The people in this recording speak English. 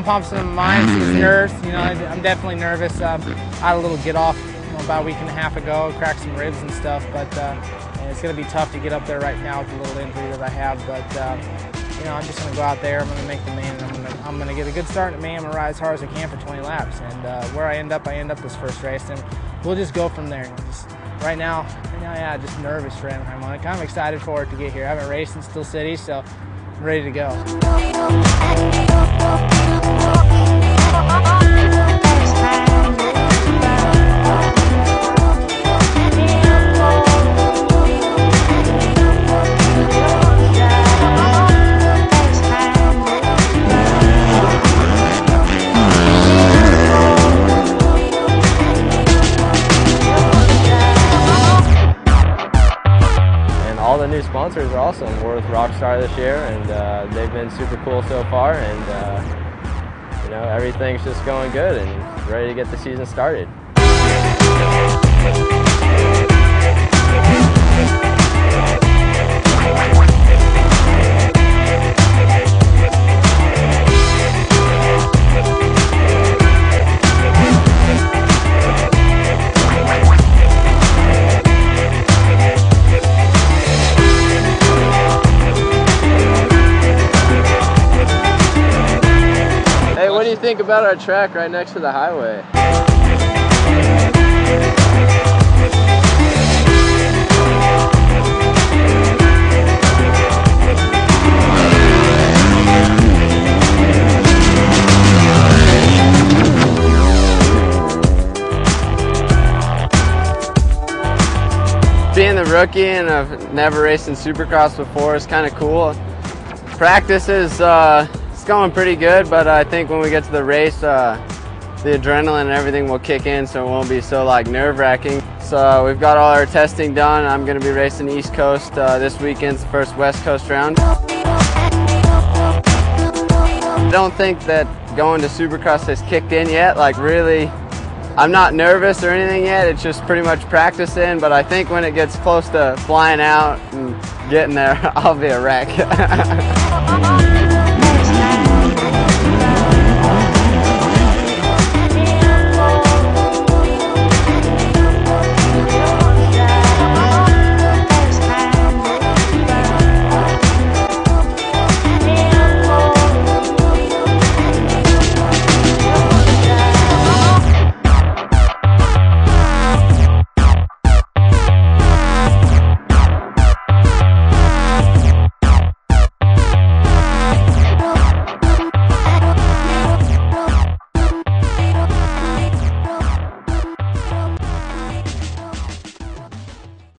pops into my mind is nerves. You know, I'm definitely nervous. I had a little get off about a week and a half ago, cracked some ribs and stuff, but and it's going to be tough to get up there right now with the little injury that I have. But you know, I'm just going to go out there. I'm going to make the main. I'm going to get a good start at main. I'm going to ride as hard as I can for 20 laps, and where I end up this first race, and we'll just go from there. Just right now, yeah, just nervous for Anaheim. I'm kind of excited for it to get here. I haven't raced in Steel City, so I'm ready to go. All the new sponsors are awesome. We're with Rockstar this year, and they've been super cool so far, and you know, everything's just going good and ready to get the season started. What do you think about our track right next to the highway? Being the rookie and I've never raced in Supercross before is kind of cool. Practice is going pretty good, but I think when we get to the race, the adrenaline and everything will kick in, so it won't be so nerve-wracking. So we've got all our testing done. I'm going to be racing East Coast this weekend's first West Coast round. I don't think that going to Supercross has kicked in yet. Really, I'm not nervous or anything yet. It's just pretty much practicing, but I think when it gets close to flying out and getting there, I'll be a wreck.